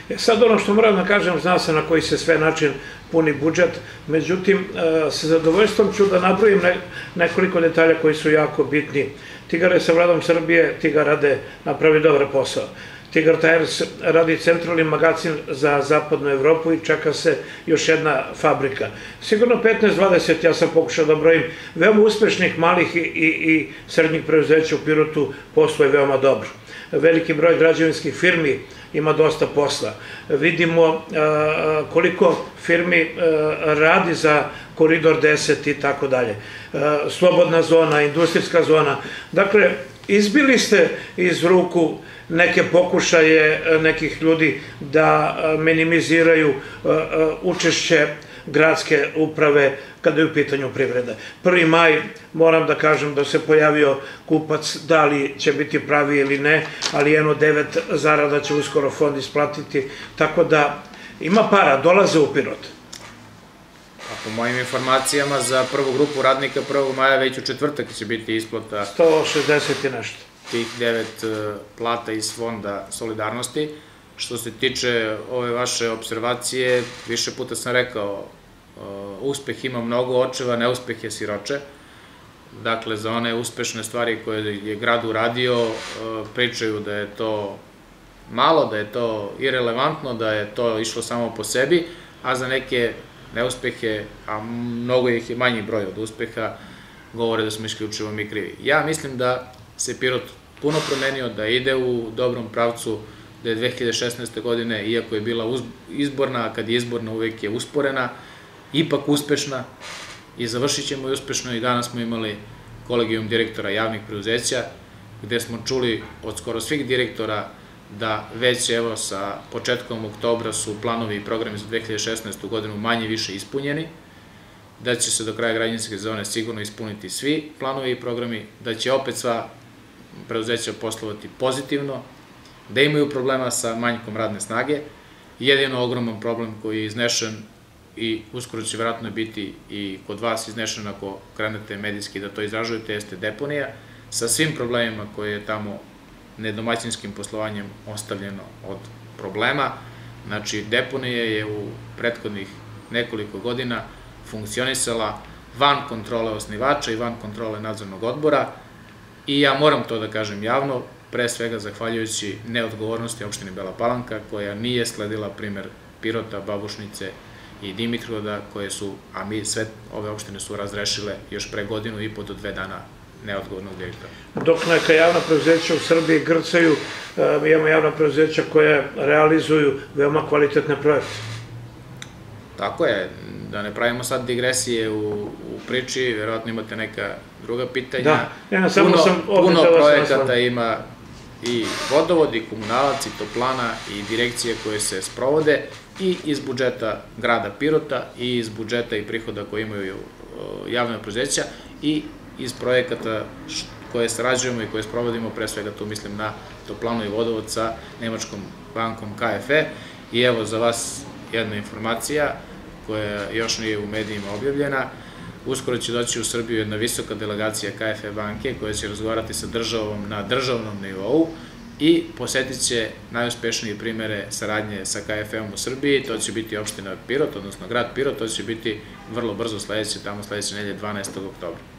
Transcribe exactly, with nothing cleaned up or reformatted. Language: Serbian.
Sad ono što moram da kažem, zna se na koji se sve način puni budžet, međutim, sa zadovoljstvom ću da nabrojim nekoliko detalja koji su jako bitni. Tigar je sa Vladom Srbije, Tigar rade napravi dobar posao. Tigar Tires radi centralni magazin za zapadnu Evropu i čeka se još jedna fabrika. Sigurno petnaest dvadeset, ja sam pokušao da brojim, veoma uspešnih malih i srednjih preduzeća u Pirotu posluje veoma dobro. Veliki broj građevinskih firmi ima dosta posla. Vidimo koliko firmi radi za Koridor deset i tako dalje. Slobodna zona, industrijska zona. Dakle, izbili ste iz ruku neke pokušaje nekih ljudi da minimiziraju učešće gradske uprave kada je u pitanju privrede. prvi maj, moram da kažem da se pojavio kupac, da li će biti pravi ili ne, ali jedno devet zarada će uskoro fond isplatiti, tako da ima para, dolaze u Pirot. A po mojim informacijama za prvu grupu radnika prvog maja već u četvrtak će biti isplata sto šezdeset i nešto. Tih devet plata iz Fonda solidarnosti. Što se tiče ove vaše observacije, više puta sam rekao, uspeh ima mnogo očeva, neuspeh je siroče. Dakle, za one uspešne stvari koje je grad uradio, pričaju da je to malo, da je to irelevantno, da je to išlo samo po sebi, a za neke neuspehe, a mnogo ih je manji broj od uspeha, govore da smo isključivo mi krivi. Ja mislim da se Pirot puno promenio, da ide u dobrom pravcu, da je dve hiljade šesnaeste. godine, iako je bila izborna, a kad je izborna uvek je usporena, ipak uspešna i završit ćemo i uspešno. I danas smo imali kolegijum direktora javnih preduzeća, gde smo čuli od skoro svih direktora da već evo sa početkom oktobra su planovi i programi za dve hiljade šesnaestu. godinu manje više ispunjeni, da će se do kraja građevinske sezone sigurno ispuniti svi planovi i programi, da će opet sva preduzeća poslovati pozitivno, da imaju problema sa manjkom radne snage. Jedino ogroman problem koji je iznešen i uskoro će vjerojatno biti i kod vas iznešen ako krenete medijski da to izražujete, jeste deponija, sa svim problemima koje je tamo nedomaćinskim poslovanjem ostavljeno od problema. Znači, deponija je u prethodnih nekoliko godina funkcionisala van kontrole osnivača i van kontrole nadzornog odbora i ja moram to da kažem javno, pre svega zahvaljujući neodgovornosti opštine Bela Palanka, koja nije sledila primer Pirota, Babušnice i Dimitrovgrada, koje su, a mi sve ove opštine su razrešile još pre godinu i po do dve dana neodgovornog direktora. Dok neka javna preduzeća u Srbiji grcaju, mi imamo javna preduzeća koje realizuju veoma kvalitetne projekte. Tako je, da ne pravimo sad digresije u priči, verovatno imate neka druga pitanja. Da, samo sam ovdje puno projekata ima i vodovod, i komunalac, i toplana, i direkcije koje se sprovode i iz budžeta grada Pirota, i iz budžeta i prihoda koje imaju javne preduzeća, i iz projekata koje sarađujemo i koje sprovodimo, pre svega tu mislim na toplanu i vodovod sa nemačkom bankom K F E. I evo za vas jedna informacija koja još nije u medijima objavljena. Uskoro će doći u Srbiju jedna visoka delegacija K F E banke koja će razgovarati sa državom na državnom nivou i posetit će najuspešnije primere saradnje sa K F E-om u Srbiji. To će biti opština Pirot, odnosno grad Pirot, to će biti vrlo brzo sledeće, tamo sledeće nedelje dvanaestog oktobra.